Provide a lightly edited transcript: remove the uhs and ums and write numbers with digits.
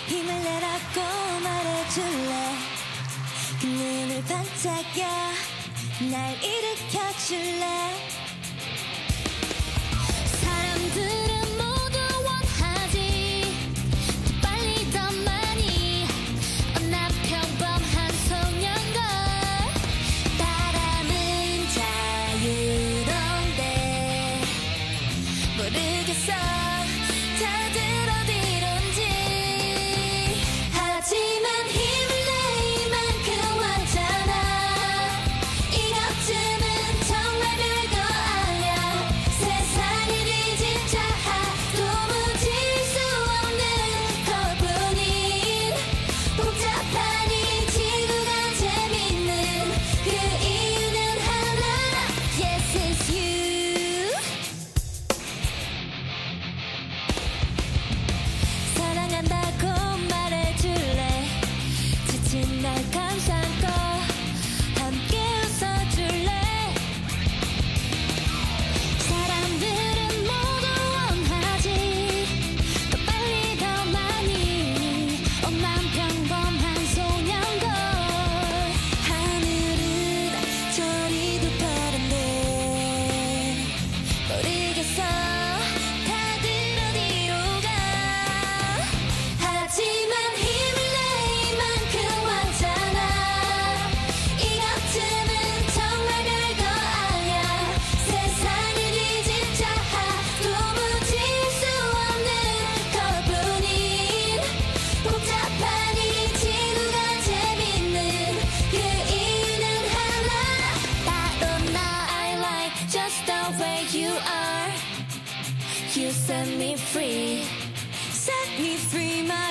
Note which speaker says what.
Speaker 1: 힘을 내라고 말해줄래. 그 눈을 반짝여 날 일으켜줄래. 사람들은 모두 원하지 더 빨리 더 많이. 난 평범한 소년걸. 바람은 자유로운데 모르겠어 다들 어디론지. 하지만 힘을 내 이만큼 왔잖아. 이것쯤은 정말 별거 아냐. 세상을 뒤진 자아 도무지 수 없는 것뿐인 복잡한 이 지구가 재밌는 그 이유는 하나. Yes, it's you. 사랑한다고 말해줄래. 지친 날 감싸고 함께 웃어줄래. 사람들은 모두 원하지 더 빨리 더 많이. 난 평범한 소년걸. 하늘은 저리도 파란데 모르겠어 다들 어디로 가. 하지만 힘을 내 이만큼 왔잖아. 이것쯤은 정말 별거 아냐. 세상을 뒤진 자아 도무지 수 없는 것뿐인 복잡한 이 지구가 재밌는 그 이유는 하나. 바로 나. I like just the way you are. You set me free, set me free, my